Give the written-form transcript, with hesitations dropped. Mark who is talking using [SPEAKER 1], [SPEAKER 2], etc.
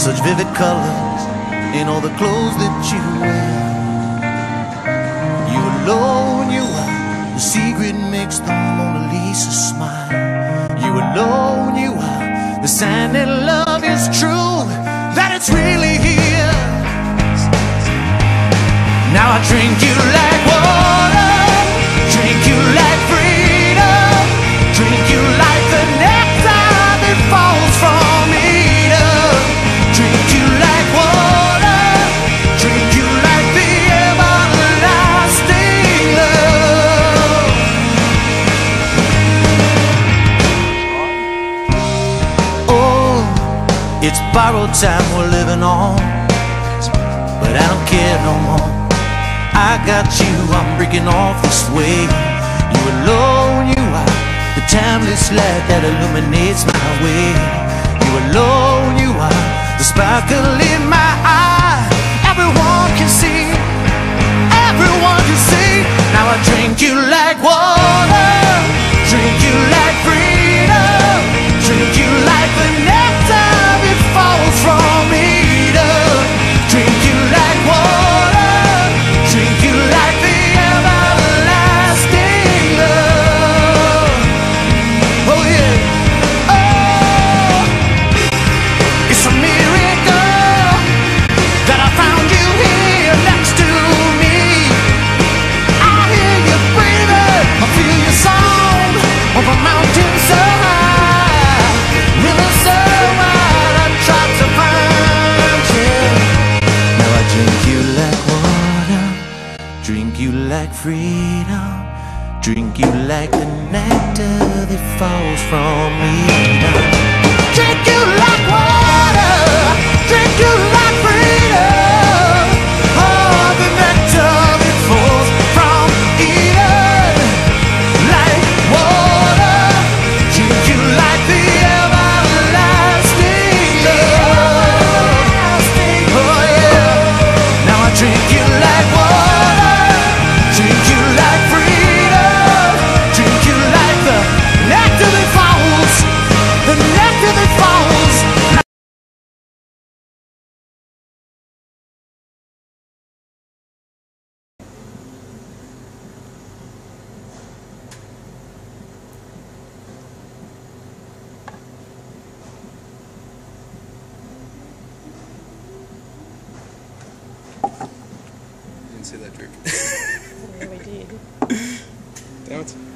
[SPEAKER 1] such vivid colors in all the clothes that you wear. You alone, you are the secret makes the Mona Lisa smile. You alone, you are the sign that love is true, that it's really here. Now I drink you like water, drink you like freedom, drink you like the nectar that falls from Eden. Drink you like water, drink you like the everlasting love. Oh, it's borrowed time we're living on, but I don't care no more. I got you, I'm breaking off this way. You alone, you are the timeless light that illuminates my way. You alone, you are the sparkle in my eye. Everyone can see, everyone can see. Now I drink you like water, drink you like freedom, drink you like the nectar that falls from Eden. Drink you like water, drink you like the everlasting love. Oh yeah, oh, it's a miracle that I found you here next to me. I hear you breathing, I feel your song over mountains so high, rivers so wide, I tried to find you. Now I drink you like water, drink you like freedom, drink you like the nectar that falls from Eden. Drink you like water, drink you like freedom, oh, the nectar that falls from Eden. Like water, drink you like the everlasting love. Oh yeah, now I drink you like water, drink you like freedom, drink you like the nectar that falls, the nectar that falls.
[SPEAKER 2] Didn't say that trick.
[SPEAKER 3] Yeah, we did.
[SPEAKER 2] Damn it.